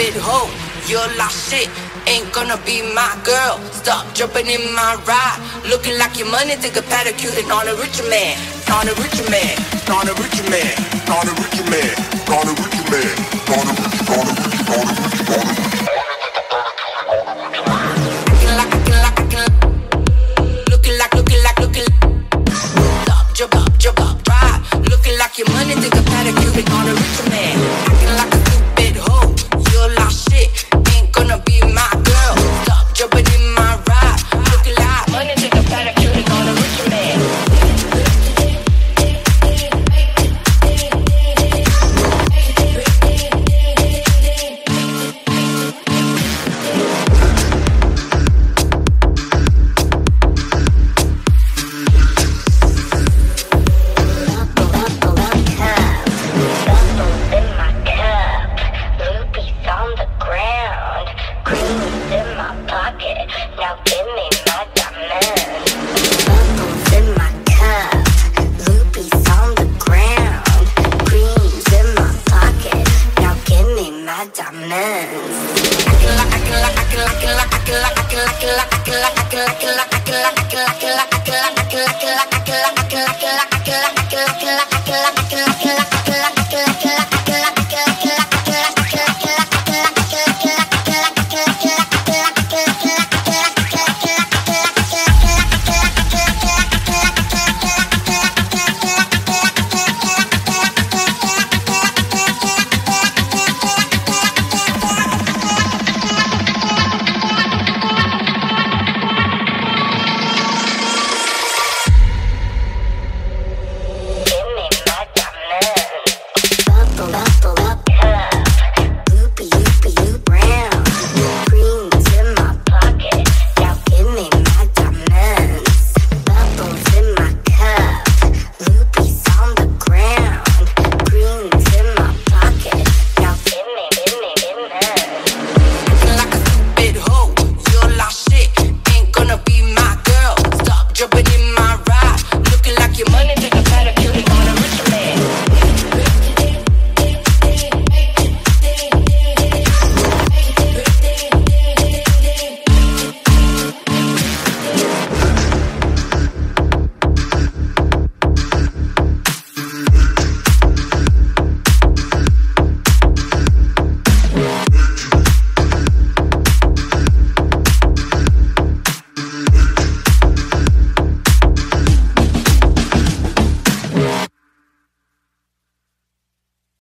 stupid hoe. You're lost shit, ain't gonna be my girl. Stop jumping in my ride. Looking like your money, take a pedicure and on a richer man. On a richer man, on a richer man, on a richer man, on a richer man, on a richer, on a richer, on a richer, on a richer. Jump up, ride. Looking like your money, take a pedicure on a richer man. Acting like a stupid hoe. You're lost shit, ain't gonna be my girl. Stop jumping in my ride. Looking like money, take a pedicure on a richer man. Like